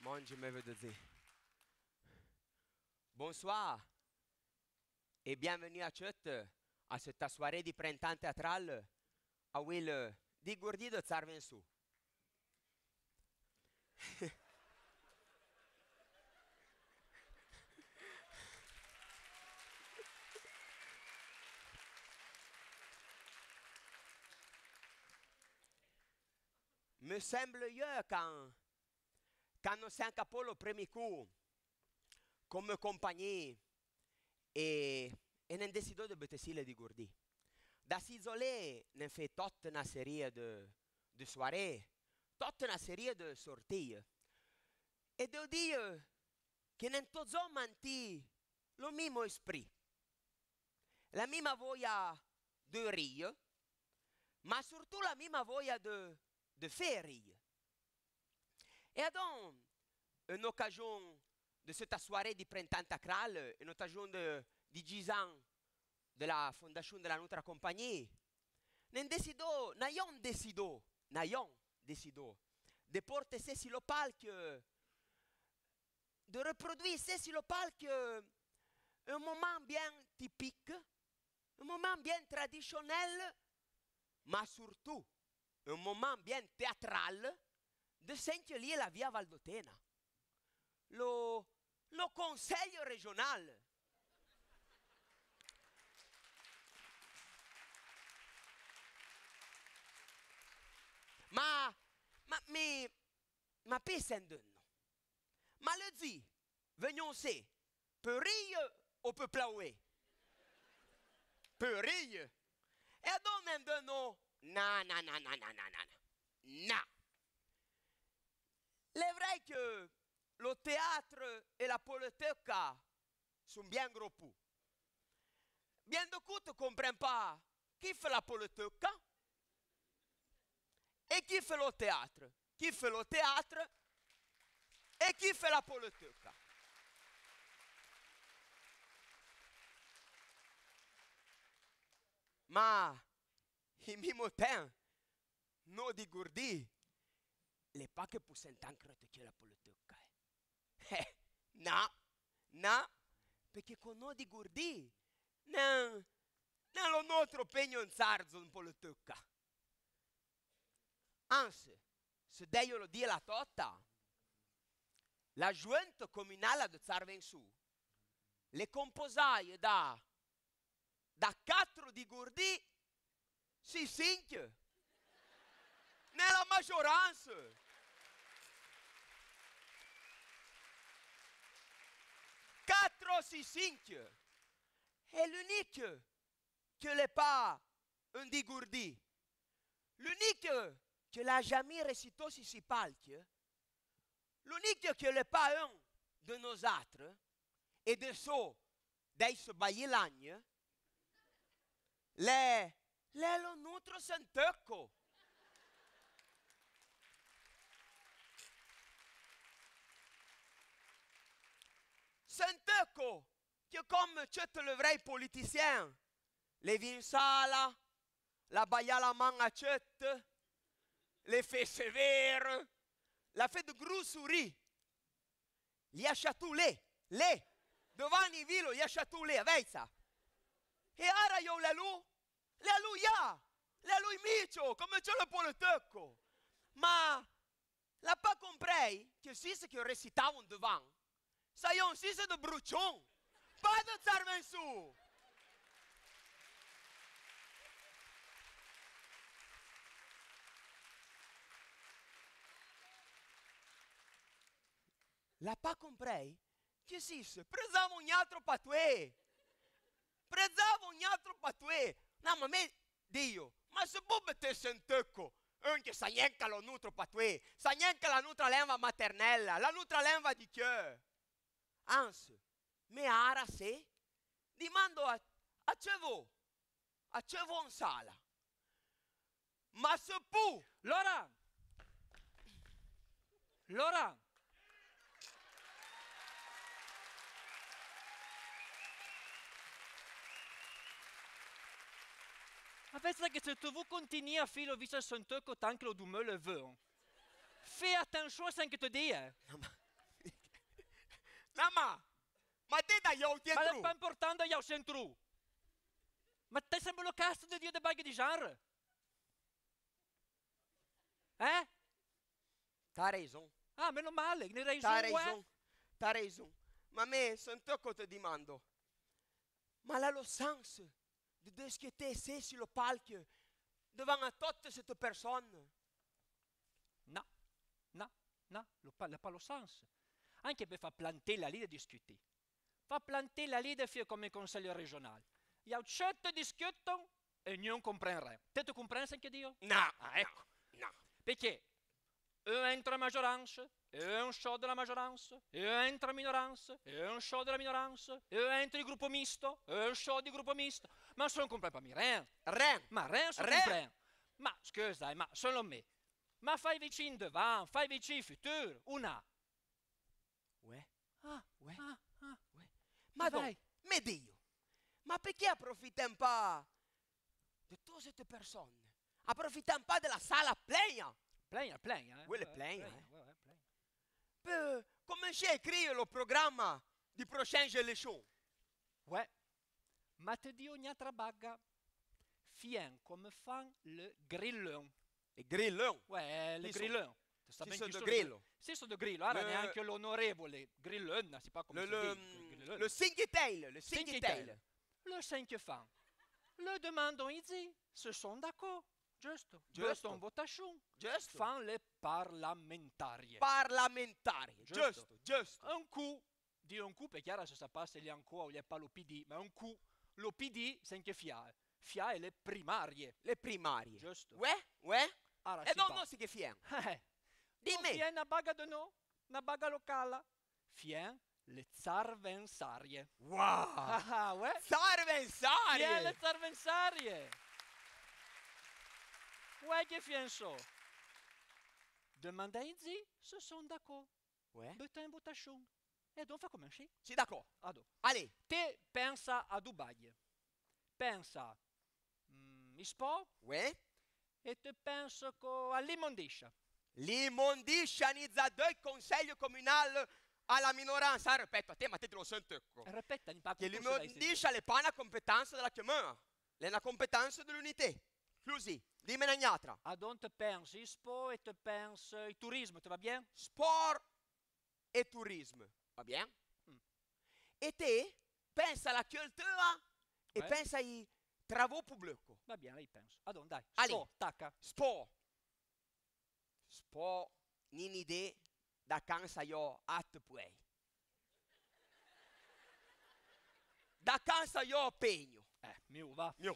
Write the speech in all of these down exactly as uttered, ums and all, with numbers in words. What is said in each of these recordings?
Mon Dieu me veut de dire. Bonsoir et bienvenue à toutes à cette soirée du printemps théâtral à Will Digourdi de Tsarvensu. Me semble io quand, quand nous sommes capés le premier coup, comme compagnie, et, et nous décidons de bâtir le Digourdi. Da s'isoler, nous fait toute une série de, de soirées, toute une série de sorties. Et de dire que nous tous avons menti le même esprit, la même voglia de rire, mais surtout la même voglia de, de faire rire. Et donc, une occasion de cette soirée du printemps théâtral, une occasion de, de dix ans de la fondation de la notre compagnie, nous décidons, nous avons décidé, nous avons décidé de porter ça sur le palque, de reproduire ça sur le palque un moment bien typique, un moment bien traditionnel, mais surtout un moment bien théâtral de Saint-Elie la Via Valdotena. Le, le conseil régional. Ma, ma, mais, ma pesende, non. Ma le dit, venons c'est, peut rire ou peut plauer? Peut rire. Et donc, maintenant, non, non, non, non, non, non, non, non. C'est vrai que le théâtre et la politique sont bien gros poux. Bien de coup, tu ne comprends pas qui fait la politique et qui fait le théâtre. Qui fait le théâtre et qui fait la politique. Mais, en même temps, nous Digourdi, n'est pas que pour s'entendre critiquer la politique. Non, non, parce que con nous Digourdi, non, non, notre opinion sarzo in politica. Anzi, se devo lo dire la tota, la giunta comunale di Tsarvensu le composai da, da quattro Digourdi, si cinque, nella maggioranza. Quattro, si cinque. Et l'unique que n'est pas un Digourdi, l'unique que l'a jamais récité sur ce palque, l'unique que n'est pas un de nos autres, et de ceux d'Aïs Bayilagne, c'est le notre Santeco. Santeco, que comme tous les vrais politiciens, les Vinsala, la Bayala Mangachet, les faits sévères, la fait de gros souris, gli ha chatoulé, les, devant les villes, gli ha chatoulé, avec ça. Et ara yo la lou, la lou ya, la lou micio, comme tu le politique. Mais, la pas compris que si ce que récitavam devant, ça y est aussi c'est de bruchon, pas de Tsarvensu. La pas compris que si se prezava un altro patoué, prezava un altro patoué. Non, ma me, Dio, ma se può mettere Santeco, anche sa niente lo nostro patoué, sa niente la nostra lingua maternella, la nostra lingua di Dio. Anzi, me ara se, dimando a, a ce vo, a ce vo in sala. Ma se può, Laurent! Laurent! En fait, c'est que si vous continuez à faire le visage Santeco tant que le doumeur le veut, fais attention à ce que tu dis. non, ma, Non, ma, ma te da io ti Ma entro. è pas important jou centru. Ma te sembra lo cast de Dio de baghe di genre. Eh? T'as raison. Ah, meno male, ne raison, T'as ouais. raison. T'as raison. Ma me, sunt toi che te dimando. Ma là le sens de discuter c'est sur le palco devant à toutes cette personne. No, no, no, lo pa- pas lo sens. Anche per far planter la lì de discuter. Fa planter la lì de fare come consiglio regionale. Jou certe discutono e non comprendere. Te tu comprendi anche Dio? No, Ah, ecco. no, no. Perché un entra maggioranza, e un show della maggioranza, e entra minoranza, e un show della minoranza, e entra il gruppo misto, e un show di gruppo misto. Ma sono comprendo pas mi rien. Rien. Ma rien sono Rien. comprendo. Ma scusa, ma solo me. Ma fai vicino devant, fai vicino futur, una. Ouais, Ah, ouais, ah, ah. ouais. Ma Ma donc, vai. mais Dio, ma perché approfittiamo pas de toutes ces personnes? Approfittiamo pas de la salle pleine Plein, plein, hein? Oui, le Ouais, plein, plein, hein. ouais, ouais, plein. pour commencer à écrire le programme du prochain élection. Ouais. Ma te dis ogni altra bagga, fien come fan le grillon. Et grillon. Ouais, le Chi sono? grillon. Tu sai Chi ben sono chi de sono grillo? Sì, sono de grillo. Allora, Le- neanche l'onorevole grillon, si pas come Le, si le, dit. Grillon. le cinque tail, le Cinque cinque tail. tail. Le cinq fan. Le demandons ici, ce sont d'accord. Giusto. Giusto. Giusto en votation. Giusto. Fan le parlamentari. Parlamentari. Giusto. Giusto, giusto. Un coup, di un coup, perché ora se sa pas se gli ancora o gli è pas lo P D, ma un coup, lo P D c'est che fia. Fia è le primarie. Le primarie. Giusto. Ouais, ouais. Allora, E si non, pa- non si che fien. Eh, Dimmi. Fien una baga de no, una baga locale. Fien le zarvensarie. Wow. Ah, ah, ouais. Fien le Sarvensarie. zarvensarie. Ouais, che fien so. Demandez ici, ce sont d'accord. Ouais. Butin boutachon. E donc fa come un Si d'accord. Ado. Allez. Te pensa a Dubai. Pensa mm, Ispo Ouais. e te pensa co all'immondiscia. L'immondiscianizza del consiglio comunale alla minoranza. Ah, ripeto a te, ma te te lo sento. E Ripeta, ni pa Che cultura dai l'immondiscia è pas una competenza della comune. È una competenza dell'unità. Così. Dimmi un'altra. Adon te pensa Ispo e te pensa il turismo, te va bien? Sport e turismo. Va bien? Mm. E te pensa alla cultura e Ouais. pensa ai travaux pubblici. Va bien, lei pensa. Adon dai, Ali. Spo, tacca. Sport. Sport. N'idea da cansa io at puoi. Da cansa io pegno. Eh, mio va. Mio.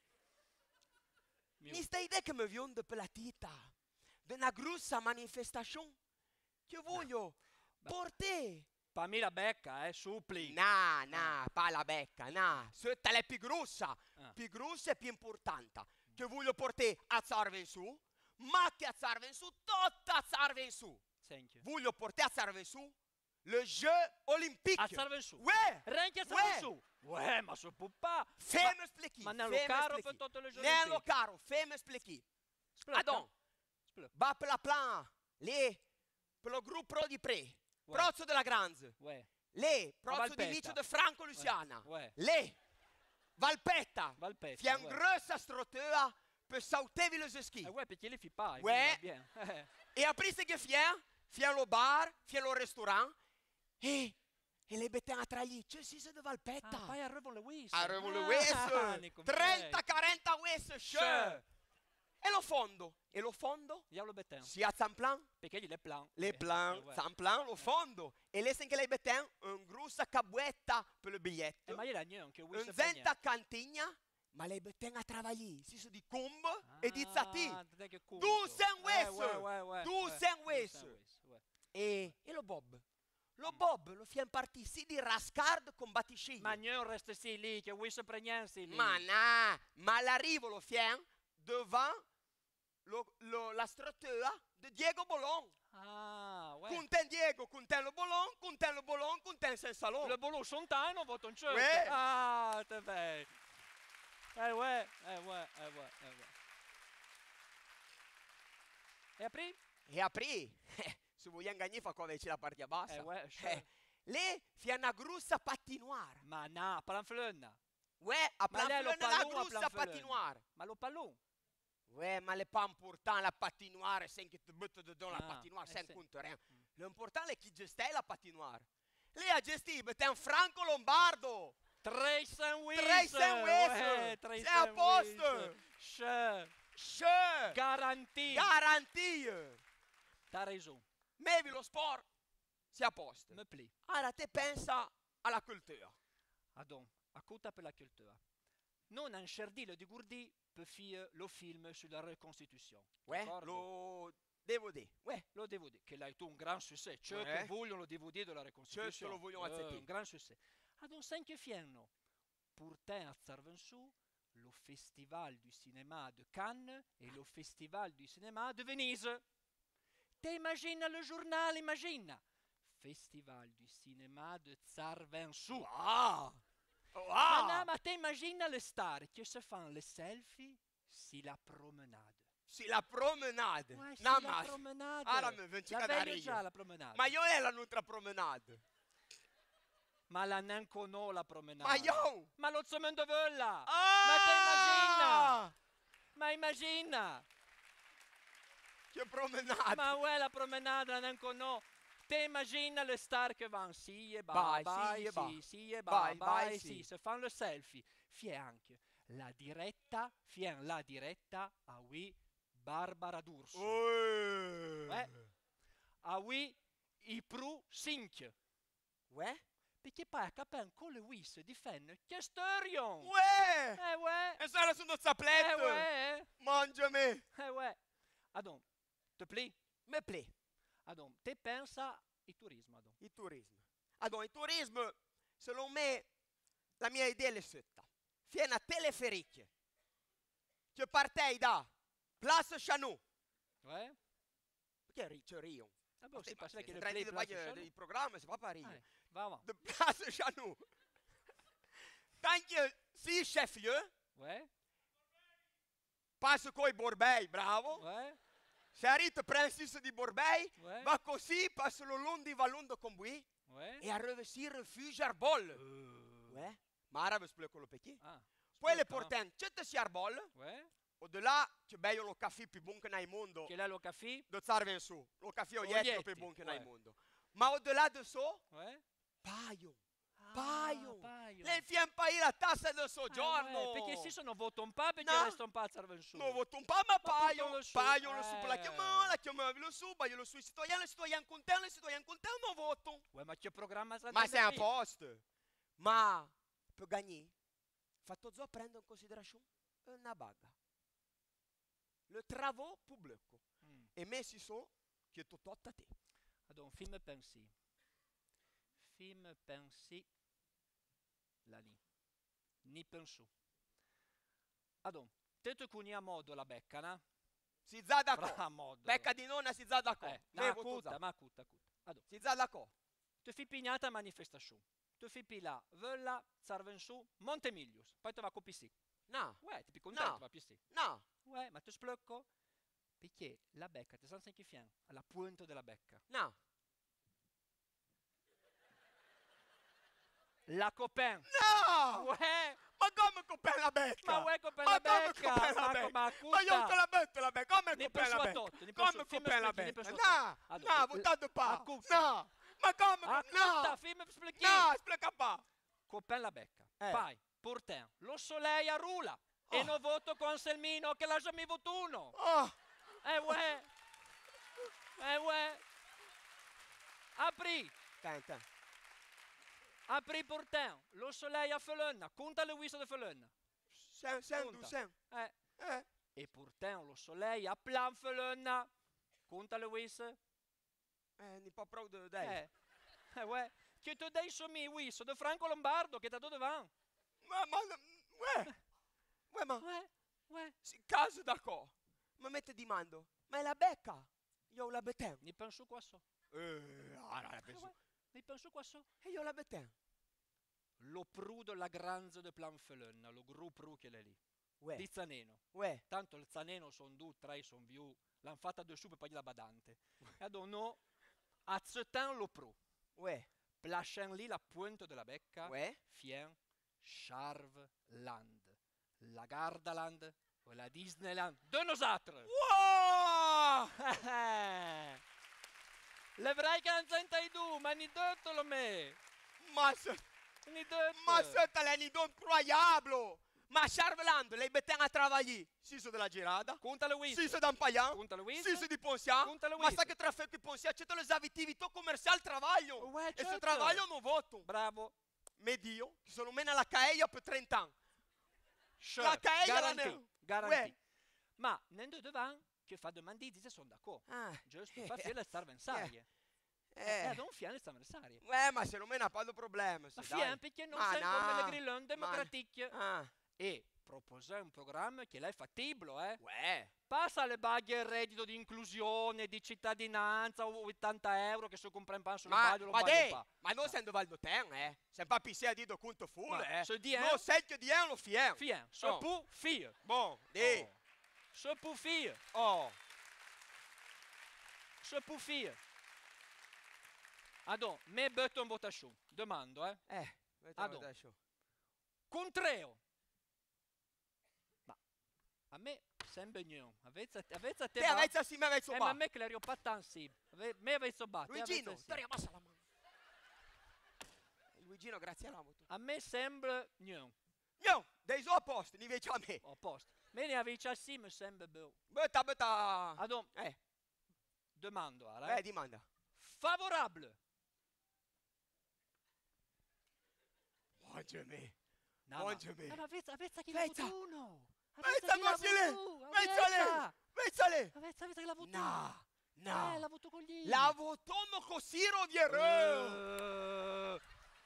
Mio. Mi stai idea che mi viene per la tita di una grossa manifestazione che voglio Beh. portare. Pammi la becca, eh, suppli. No, no, pa la becca, no. Sotto è più grossa, Ah. più grossa e più importante. Che voglio portare a Zarve in su, ma che a Zarve in su, tutta a Zarve in su. Thank you. Voglio portare a Zarve in su le Jeux Olympiques. A Zarve in su. Ouais, Rien che a Ouais. Zarve su. Ouais, ma se può pas. fais-moi expliquer. Ma nello fais-moi caro expliquer. per tutte le Jeux Nello Olympiques. caro, fais-moi expliquer. Splocca. Adon, Splocca. va per la plan, lì, per lo gruppo Pro di Pre, Ouais. Prozzo della Granza, Ouais. lì, Prozzo di Valpetta. Vicio de Franco Luciana, Ouais. lì, Valpetta, Valpetta. fai una ouais. grossa struttura per sautevi le ski. Eh ouais, perché li fi pas. Ouais. Va bien. Eh. E après ce che fai, fai lo bar, fai lo ristorante, e, e le bettano tra gli, c'è si de Valpetta. Ah, poi arrivano le Wiss. Arrivano le Ah, Wes, ne comprei. trenta quaranta Wes, Sure. e lo fondo, e lo fondo, Io lo betten. si a Zamplan, Perché gli le plan. les Eh, plans, eh, ouais. Zamplan, lo fondo, e laissent che le bettano una grossa cabuetta per il Eh, biglietto, ma io la gnò anche Wiss. un zenta cantigna, ma le bettano a travagli, si sono di combo e di zati, Du sen Wes. Du sen Wes. e, e lo Bob. Lo Bob lo fiam partì sì di Rascard con Batiscini. Ma gnò resta sì lì, che Wiss pregnansi lì. Ma no, ma l'arrivo lo fiam devant lo, lo, la struttura di Diego Bolon. Ah, ouais. Conten Diego, conten lo Bolon, conten lo Bolon, conten Saint-Salon. Le boulot sont un, on vote un chut. Ouais. Ah, t'es belle. Eh ouais, eh ouais, eh ouais, eh ouais. Et après? E aprì. Se vogliamo gagnare fa qua invece la partita bassa. Eh ouais, sure. Eh, Lì fia una grussa patinoire. Ma no, Planflön. Ouais, a Ma lei lo Planflön una pallon a grussa Planflön. patinoire. Ma lo pallon. Ouais, ma l'est pas important la patinoire, c'est que tu buttes dedans la Ah, patinoire, eh ça ne sì. compte rien. L'important è chi gestisce la patinoire. Lì a gestire, è un Franco Lombardo. Treysen Wies. Treysen Wies. Ouais, C'est à poste. Che. Che Garantie. garantie. T'as raison. Mevi lo sport, si a posto. Me plaît. Ora te pensa alla cultura. Ah donc, à côté de la culture. Non, un cherdile di Gourdi peut faire le film sur la reconstitution. Ouais, D'accordo? lo devo dire. Ouais. Lo D V D, che l'ha un gran successo. Ceux Ouais. che vogliono il D V D della reconstitution. Ceux che lo vogliono Eh, accettare. un gran successo. Ah donc, cinq fienno. Pourtant, à Zarvensou, le Festival du cinéma de Cannes et le Festival du cinéma de Venise. T'imagines le journal, imagine. Festival du cinéma de Zarvensou. Ah! Ah non, Ah! ma t'imagines le star qui se font le selfie si la promenade. Sì, la promenade. Ouais, si No, la ma promenade. ora mi vinci La cadere veille già io. la promenade. Ma io è la nutra promenade. Ma la neanche no la promenade. Ma io! Ma lo semaine de vella. Ah! Ma immagina. Che promenade. Ma ouais, la promenade, la neanche no. T'imagines le star che vanno si e Vai, ba, sì vai, e ba. sì, sì e ba, Vai, vai, vai, sì. sì. Se fanno le selfie. Fie anche la diretta, fien la diretta a oui Barbara D'Urso. Oh. Ouais. Ah oui, i pru cinque. Ouais? Perché poi capen con le wis di fen che storion. Ouais! Eh ouais. E sono su uno Eh zappletto. ouais. Mangiami. Eh ouais. Ah donc, te plaît? Me plaît. Ah donc, te pensa il turismo, ah donc. Il turismo. Allora, il turismo, secondo me, la mia idea è setta. Fie una teleferiche. Che partei da Place Chanou. Ouais. Perché ri- c'è Rio? Ah bon, c'est pas ça C'est qu'il le train plaît de place bagno Chanou. del programma, c'est pas Paris. Ouais, va avant. De Place Chanou. Tant que si chef-lieu, Ouais. passo coi Borbei, bravo. Ouais. Se arriva Francis di Borbei, Ouais. va così, passo lo long di Vallon de Combui Ouais. e arriva si refuge Arbol. Euh. Ouais. Ma arabe explico le petit. Ah. Poi le Split, hein. porten, c'è si Arbol, Ouais. au-delà, c'è bello lo caffè più buon che nel mondo. Che là lo café? Do Zarven su, lo caffè Oglietti, oietto più buon che nel ouais. mondo. Ma au-delà di so, Ouais. paio. Ah, Paio. paio. Le fien paio la tassa del Ah, soggiorno. ouais, perché si sono voto un po' perché No. resta un po' a Zarvensù. Non voto un po', ma paio. portalo su, Paio lo su per la eh. chiamata, la chiamata lo su, paio lo su, i citoyens, les citoyens contents, les citoyens contents, non voto. Ouais, ma che programma sta Ma andando c'est un qui? poste. Ma per gagner, fatto zo prendo in considération una baga. Le travaux publics. Mm. E messi so che tu totta te. Ah donc, film pensi. Film pensi. Là lì. Ni pensu. Ah donc, te te cuni a modo la becca, no? Si za d'accordo. Fra modo. Becca di nonna si za d'accordo. Eh, Me ma voto cuta, za. ma cuta, cuta. Ah donc, Si za d'accordo. te fi pignata manifestation. Te fi pila, Vella, Zarvensù, Montemilius. Poi te va copissi. No, Ouais, ti pi contento, No. va pissi. no. Ouais, ma te splocco. Perché la becca, te sanno che fian, alla punta della becca. No. La copain. No! Ouais, Ma come coprire la becca? ma ouais, copain Ma la come becca. coprire la Ma, becca? ma Ma io cuta. te la metto la becca, come Ne coprire la penso a becca? tutto, ne penso- Come film coprire la specchi, ne becca? penso a No, tutto. Allora, no, l- votate pas. a cuta. No, ma come? Ah, No, cuta, film expliqué. no, spiega pas. Copain la becca. Eh. Poi, pourtant, lo soleil a rula. E Oh. non voto con Anselmino che l'ha già mi voto uno. Oh, Eh ouais. Eh ouais. Apri. Tenta. Apri pourtant. Lo soleil a Felon. Conta le huit de Felon. Sen, sen, Conta. du, sen. Eh. Eh, Et pourtant, lo soleil a plein Felon. Conta le huit. eh, ni pas pro de dai. Eh. Eh ouais. Che te dei somi huit de Franco Lombardo che t'ha dato devant. Ma, ma, ouais. Ouais, ma, Ouais. Ouais. si caso d'accordo. Ma mette di mando. Ma è la becca. Io la betem. Ni penso qua so. Eh, ah, la Eh penso. ouais. Ni penso qua so. E io la betem. Lo pru de la granza de Planfelon, lo gru pru che è lì. Ouais, Di Zaneno. ouais. Tanto il Zaneno son due, tre, son più. L'hanno fatta dessus per poi la badante. E adò no, a Zetan lo pru. Ouais. Plachin lì la pointe de la becca, Ouais. fien Charveland. La Gardaland o la Disneyland de nosotros. Wow! Le vrei cinquantadue, ma ni detto lo me. Ma ce- Ni detto. ma c'est un incroyable! Ma Charveland, lei metteva a travailler. Siso della Girada, Conta Luis. Siso d'Ampaglian, Conta Luis. Siso di Poncian. Conta Ma Luis. sa che traffico di Poncian c'è le attività commerciali trabalho. Ouais, E se certo. trabalho non voto. Bravo. Medio, che sono meno alla Caeia per trenta anni. Sure. La Caeia la Garanti. ne- Garanti. Ouais. Ma nendo devant che fa domande dice sono d'accordo. Ah. Giusto, fa fare le starvensarie. Eh. Eh, ad un fian le starvensarie. Ouais, ma se non me n'a pas de problème. Ma c'est dai. fian perché non Ma sei come no, le grillon ma- democratique. Ah. E proposare un programma che lei fattibile, eh? Ouais. Passa le baghe il reddito di inclusione, di cittadinanza, o ottanta euro che se compra un pan sulle Ma, baghe lo ma bagno dei, pa. ma non sei dove il ten, eh? Se pas pissé a dire de conto full, Ma eh? se di Non un- sei che di un lo fien. Fien, se Oh. pu fie. Bon, dei. Oh. Se pu fie. Oh. Se pu fie. Adon, me butto in votazione. Domando, eh? Eh, Ah, ah, no. adesso. Contreo. Ma a me sembra non. Avete avete a te. Te va? avete sì, me avete Eh, ma a me che l'ero pas tant sì. Ave- Me avete batto. Luigino, stai abbassa la mano. Luigino, grazie alla moto. A me sembra non. No, dei so a posto, invece a me. Ho posto. Me ne avete sì, mi sembra bello. Butta, butta. Adon, Eh, domando, ara. eh, dimanda. Favorable. Oggi me. No, Oggi no. me. Ah, ma avete avete che Vezza. la voto uno. Vezza, Gosile! Vezzale! Vezzale! Avete avete che la voto. No, Eh, no. la voto con gli. La votono così, Roviero. Eh,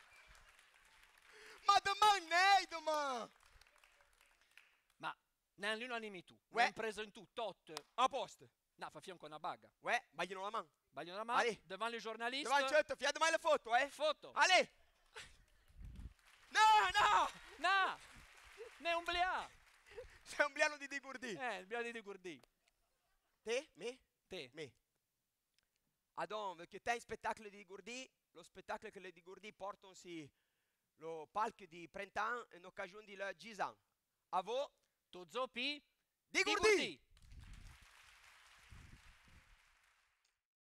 Ma domani, nei, domani. Ma nell'unanimità. Ouais. L'hanno preso in tutto. Tot. A posto. No, fa fianco una baga. Ouais, bagliano la mano. Baglio la mano. Allez. Devant les journalistes. Davanti, certo, fia domani le foto, eh. Foto. Allez. No, no. No. Ne un blea. Sei un biano di Digurdi. Eh, il blea di Gurdi. Te? Me? Te. Me. Adon, perché te in spettacolo di Digurdi, lo spettacolo che le Digurdi portano si lo palco di Printemps in occasione di la Gisan. A voi, Tu zoppi. Digurdi!